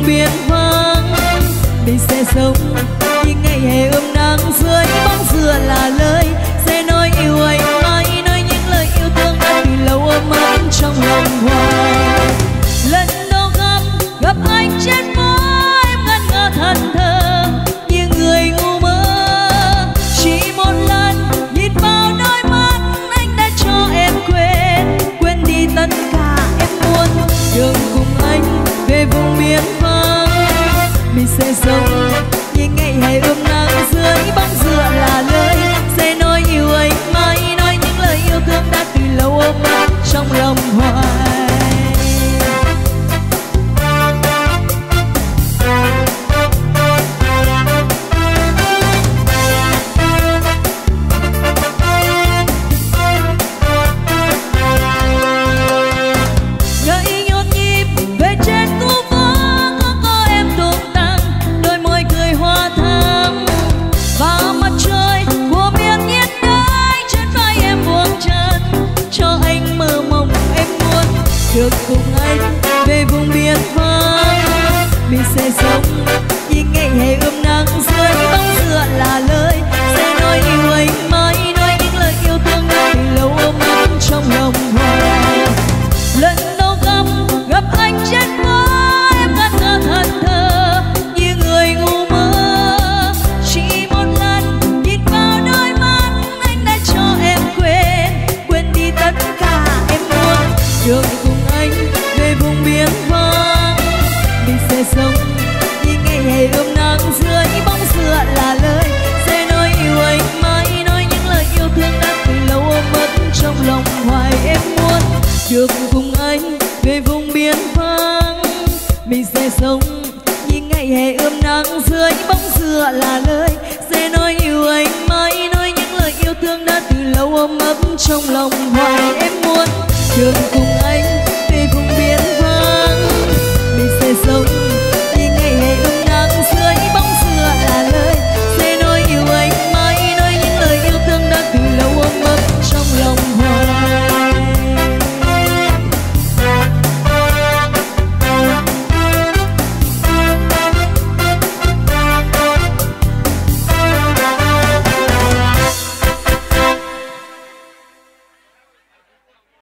biển vắng. Mình sẽ sống những ngày hè ươm nắng dưới bóng dừa là lời sẽ nói yêu anh mãi, nói những lời yêu thương đã từ lâu ôm ấp trong lòng hoài. Lần đầu gặp anh trên phố em ngẩn ngơ thần thơ như người ngu mơ. Chỉ một lần nhìn vào đôi mắt anh đã cho em quên đi tất cả em muốn được cùng anh về vùng biển vắng. Mình sẽ sống những ngày hè ươm nắng dưới bóng dừa là lời sẽ nói yêu anh mãi, nói những lời yêu thương đã từ lâu ôm ấp trong lòng hoài. Được cùng anh về vùng biển vắng. Mình sẽ sống những ngày hè ươm nắng dưới bóng dừa là lời sẽ nói yêu anh mãi, nói những lời yêu thương đã từ lâu ôm ấp trong lòng hoài. Lần đầu gặp anh trên phố em ngẩn ngơ thần thơ như người ngu mơ. Chỉ một lần nhìn vào đôi mắt anh đã cho em quên đi tất cả em muốn được về vùng biển vắng. Mình sẽ sống những ngày hè ươm nắng dưới bóng dừa là lời sẽ nói yêu anh mãi, nói những lời yêu thương đã từ lâu ôm ấp trong lòng hoài. Em muốn được cùng anh về vùng biển vắng. Mình sẽ sống những ngày hè ươm nắng dưới bóng dừa là lời sẽ nói yêu anh mãi, nói những lời yêu thương đã từ lâu ôm ấp trong lòng hoài. Em muốn được cùng anh về vùng biển vắng. Mình sẽ sống